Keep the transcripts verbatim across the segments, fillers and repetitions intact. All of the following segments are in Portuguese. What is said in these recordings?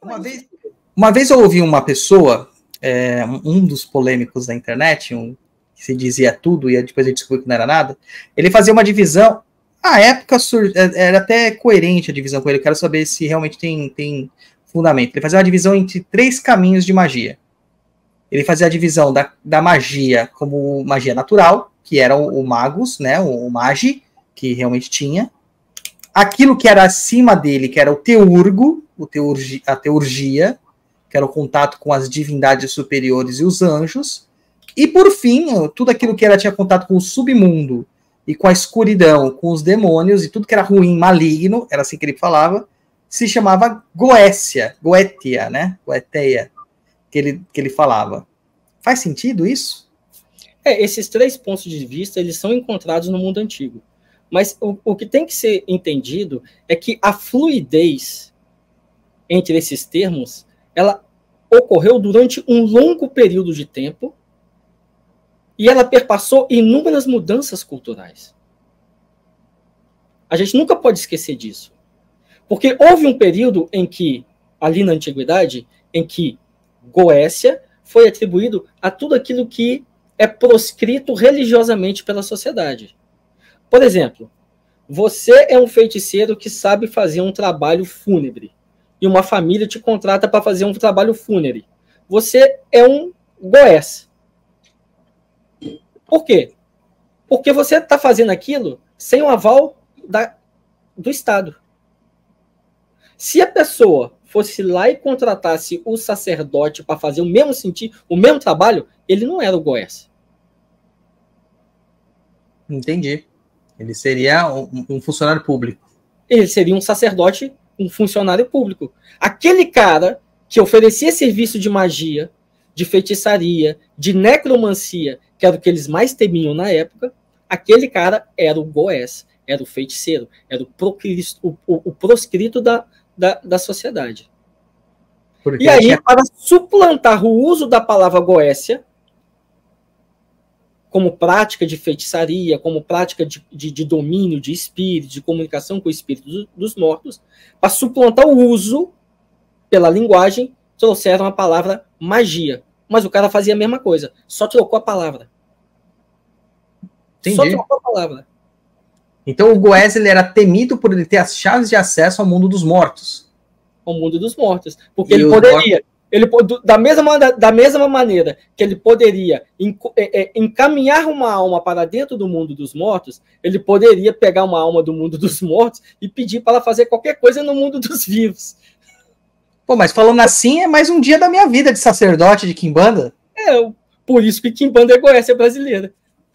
Uma vez, uma vez eu ouvi uma pessoa, é, um dos polêmicos da internet, um que se dizia tudo e depois ele descobriu que não era nada, ele fazia uma divisão, à época sur, era até coerente a divisão com ele, eu quero saber se realmente tem, tem fundamento. Ele fazia uma divisão entre três caminhos de magia. Ele fazia a divisão da, da magia como magia natural, que era o, o magus, né, o, o magi, que realmente tinha. Aquilo que era acima dele, que era o teurgo, o teurgi, a teurgia, que era o contato com as divindades superiores e os anjos. E, por fim, tudo aquilo que era, tinha contato com o submundo e com a escuridão, com os demônios, e tudo que era ruim, maligno, era assim que ele falava, se chamava Goécia, Goetia, né? Goeteia, que ele, que ele falava. Faz sentido isso? É, esses três pontos de vista, eles são encontrados no mundo antigo. Mas o, o que tem que ser entendido é que a fluidez entre esses termos, ela ocorreu durante um longo período de tempo e ela perpassou inúmeras mudanças culturais. A gente nunca pode esquecer disso. Porque houve um período em que, ali na antiguidade, em que Goécia foi atribuído a tudo aquilo que é proscrito religiosamente pela sociedade. Por exemplo, você é um feiticeiro que sabe fazer um trabalho fúnebre e uma família te contrata para fazer um trabalho fúnebre. Você é um goés. Por quê? Porque você está fazendo aquilo sem o aval da, do Estado. Se a pessoa fosse lá e contratasse o sacerdote para fazer o mesmo sentido, o mesmo trabalho, ele não era o goés. Entendi. Ele seria um, um funcionário público. Ele seria um sacerdote, um funcionário público. Aquele cara que oferecia serviço de magia, de feitiçaria, de necromancia, que era o que eles mais temiam na época, aquele cara era o goés, era o feiticeiro, era o, procristo, o, o, o proscrito da, da, da sociedade. Porque e aí, tinha... para suplantar o uso da palavra goécia, como prática de feitiçaria, como prática de, de, de domínio de espírito, de comunicação com o espírito do, dos mortos, para suplantar o uso pela linguagem, trouxeram a palavra magia. Mas o cara fazia a mesma coisa, só trocou a palavra. Entendi. Só trocou a palavra. Então o goés ele era temido por ele ter as chaves de acesso ao mundo dos mortos. Ao mundo dos mortos. Porque E ele poderia... Mortos... Ele, da, mesma, da mesma maneira que ele poderia encaminhar uma alma para dentro do mundo dos mortos, ele poderia pegar uma alma do mundo dos mortos e pedir para ela fazer qualquer coisa no mundo dos vivos. Pô, mas falando assim, é mais um dia da minha vida de sacerdote de Quimbanda. É, por isso que Quimbanda é goécia brasileira.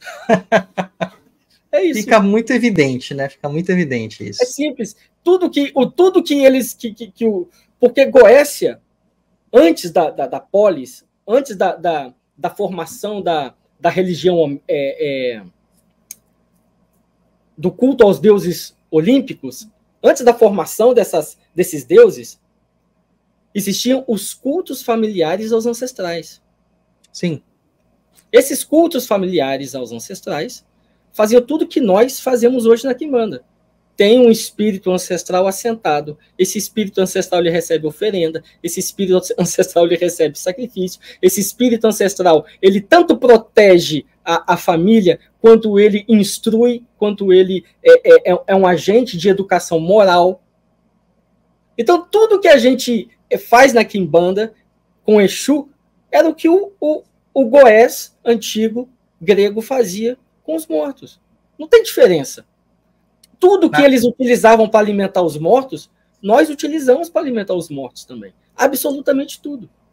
É isso. Fica muito evidente, né? Fica muito evidente isso. É simples. Tudo que, o, tudo que eles... Que, que, que o, porque Goécia... Antes da, da, da polis, antes da, da, da formação da, da religião, é, é, do culto aos deuses olímpicos, antes da formação dessas, desses deuses, existiam os cultos familiares aos ancestrais. Sim. Esses cultos familiares aos ancestrais faziam tudo que nós fazemos hoje na Quimbanda. Tem um espírito ancestral assentado. Esse espírito ancestral ele recebe oferenda. Esse espírito ancestral ele recebe sacrifício. Esse espírito ancestral ele tanto protege a, a família, quanto ele instrui, quanto ele é, é, é um agente de educação moral. Então, tudo que a gente faz na Quimbanda com Exu era o que o, o, o goés antigo grego fazia com os mortos. Não tem diferença. Tudo que eles utilizavam para alimentar os mortos, nós utilizamos para alimentar os mortos também. Absolutamente tudo.